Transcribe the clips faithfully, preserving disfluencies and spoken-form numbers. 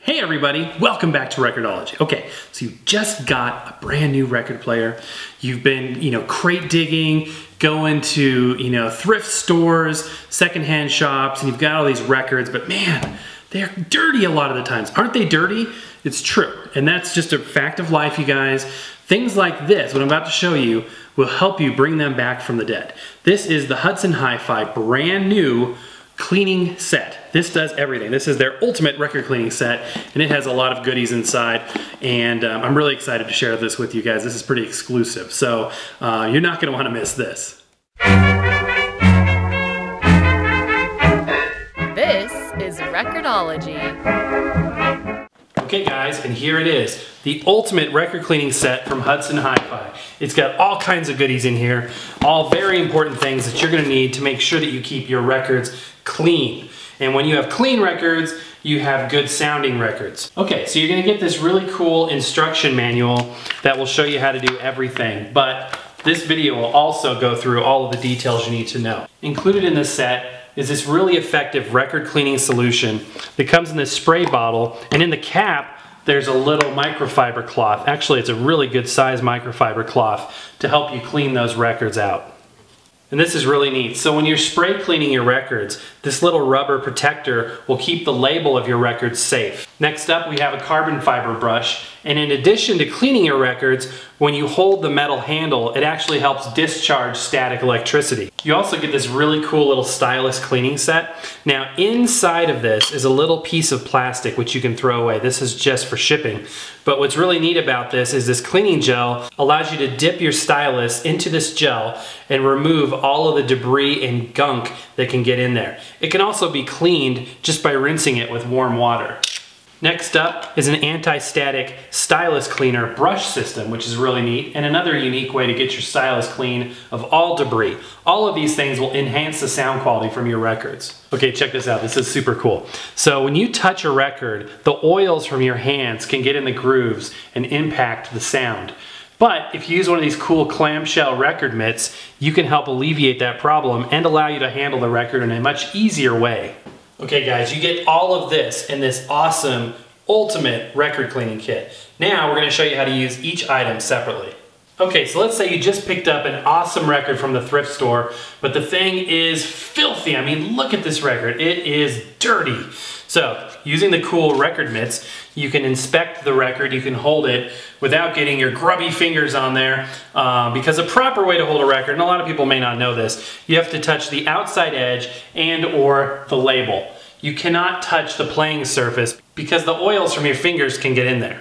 Hey everybody, welcome back to Recordology. Okay, so you just got a brand new record player. You've been, you know, crate digging, going to, you know, thrift stores, secondhand shops, and you've got all these records, but man, they're dirty a lot of the times. Aren't they dirty? It's true, and that's just a fact of life, you guys. Things like this, what I'm about to show you, will help you bring them back from the dead. This is the Hudson Hi-Fi brand new cleaning set. This does everything. This is their ultimate record cleaning set, and it has a lot of goodies inside, and um, I'm really excited to share this with you guys. This is pretty exclusive, so uh, you're not going to want to miss this. This is Recordology. Okay guys, and here it is, the ultimate record cleaning set from Hudson Hi-Fi. It's got all kinds of goodies in here, all very important things that you're going to need to make sure that you keep your records clean. And when you have clean records, you have good sounding records. Okay, so you're going to get this really cool instruction manual that will show you how to do everything, but this video will also go through all of the details you need to know. Included in this set is this really effective record cleaning solution that comes in this spray bottle, and in the cap there's a little microfiber cloth. Actually, it's a really good size microfiber cloth to help you clean those records out. And this is really neat. So when you're spray cleaning your records, this little rubber protector will keep the label of your records safe. Next up, we have a carbon fiber brush. And in addition to cleaning your records, when you hold the metal handle, it actually helps discharge static electricity. You also get this really cool little stylus cleaning set. Now inside of this is a little piece of plastic which you can throw away. This is just for shipping. But what's really neat about this is this cleaning gel allows you to dip your stylus into this gel and remove all of the debris and gunk that can get in there. It can also be cleaned just by rinsing it with warm water. Next up is an anti-static stylus cleaner brush system, which is really neat, and another unique way to get your stylus clean of all debris. All of these things will enhance the sound quality from your records. Okay, check this out. This is super cool. So when you touch a record, the oils from your hands can get in the grooves and impact the sound. But if you use one of these cool clamshell record mitts, you can help alleviate that problem and allow you to handle the record in a much easier way. Okay guys, you get all of this in this awesome, ultimate record cleaning kit. Now we're going to show you how to use each item separately. Okay, so let's say you just picked up an awesome record from the thrift store, but the thing is filthy. I mean, look at this record. It is dirty. So, using the cool record mitts, you can inspect the record, you can hold it without getting your grubby fingers on there, uh, because a proper way to hold a record, and a lot of people may not know this, you have to touch the outside edge and or the label. You cannot touch the playing surface because the oils from your fingers can get in there.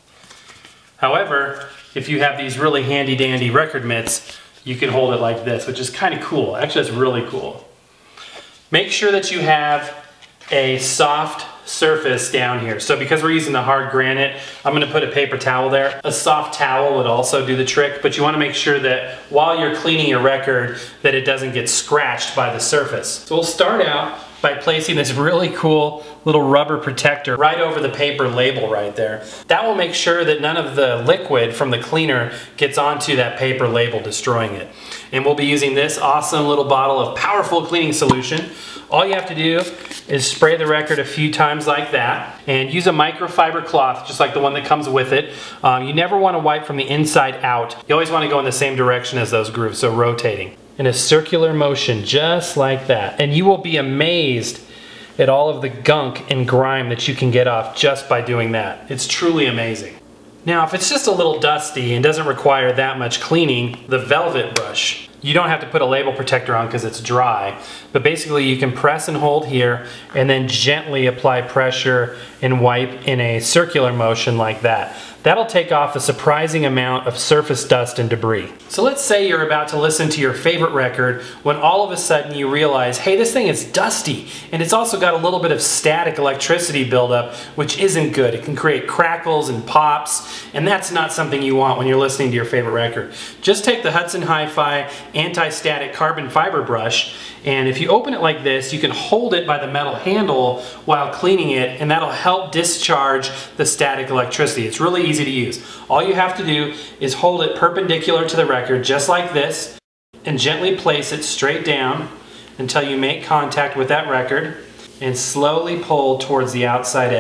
However, if you have these really handy dandy record mitts, you can hold it like this, which is kind of cool. Actually, it's really cool. Make sure that you have a soft surface down here. So because we're using the hard granite, I'm going to put a paper towel there. A soft towel would also do the trick, but you want to make sure that while you're cleaning your record that it doesn't get scratched by the surface. So we'll start out by placing this really cool little rubber protector right over the paper label right there. That will make sure that none of the liquid from the cleaner gets onto that paper label, destroying it. And we'll be using this awesome little bottle of powerful cleaning solution. All you have to do is spray the record a few times like that and use a microfiber cloth just like the one that comes with it. Um, you never want to wipe from the inside out. You always want to go in the same direction as those grooves, so rotating in a circular motion just like that. And you will be amazed at all of the gunk and grime that you can get off just by doing that. It's truly amazing. Now, if it's just a little dusty and doesn't require that much cleaning, the velvet brush. You don't have to put a label protector on because it's dry, but basically you can press and hold here and then gently apply pressure and wipe in a circular motion like that. That'll take off a surprising amount of surface dust and debris. So let's say you're about to listen to your favorite record when all of a sudden you realize, hey, this thing is dusty, and it's also got a little bit of static electricity buildup, which isn't good. It can create crackles and pops, and that's not something you want when you're listening to your favorite record. Just take the Hudson Hi-Fi anti-static carbon fiber brush, and if you open it like this, you can hold it by the metal handle while cleaning it, and that'll help discharge the static electricity. It's really easy to use. All you have to do is hold it perpendicular to the record just like this and gently place it straight down until you make contact with that record and slowly pull towards the outside edge.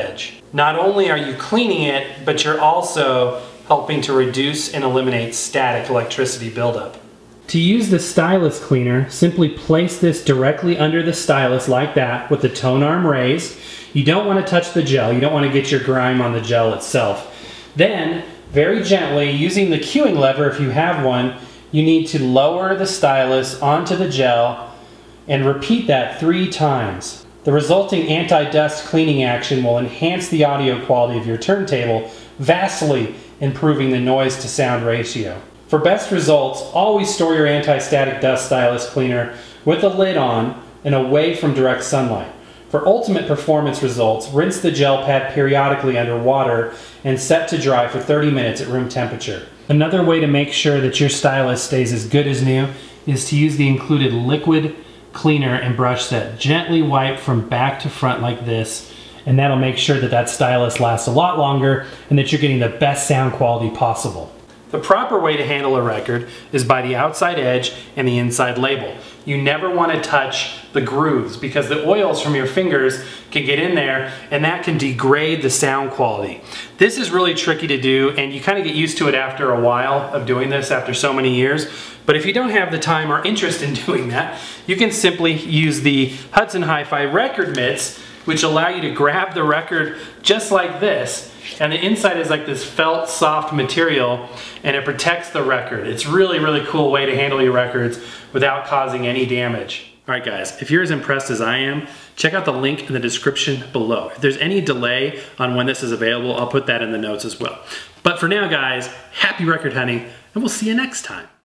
Not only are you cleaning it, but you're also helping to reduce and eliminate static electricity buildup. To use the stylus cleaner, simply place this directly under the stylus like that with the tone arm raised. You don't want to touch the gel. You don't want to get your grime on the gel itself. Then, very gently, using the cueing lever if you have one, you need to lower the stylus onto the gel and repeat that three times. The resulting anti-dust cleaning action will enhance the audio quality of your turntable, vastly improving the noise to sound ratio. For best results, always store your anti-static dust stylus cleaner with the lid on and away from direct sunlight. For ultimate performance results, rinse the gel pad periodically under water and set to dry for thirty minutes at room temperature. Another way to make sure that your stylus stays as good as new is to use the included liquid cleaner and brush set. Gently wipe from back to front like this, and that'll make sure that that stylus lasts a lot longer and that you're getting the best sound quality possible. The proper way to handle a record is by the outside edge and the inside label. You never want to touch the grooves because the oils from your fingers can get in there and that can degrade the sound quality. This is really tricky to do and you kind of get used to it after a while of doing this after so many years. But if you don't have the time or interest in doing that, you can simply use the Hudson Hi-Fi record mitts, which allow you to grab the record just like this. And the inside is like this felt soft material and it protects the record. It's really, really cool way to handle your records without causing any damage. All right guys, if you're as impressed as I am, check out the link in the description below. If there's any delay on when this is available, I'll put that in the notes as well. But for now guys, happy record hunting and we'll see you next time.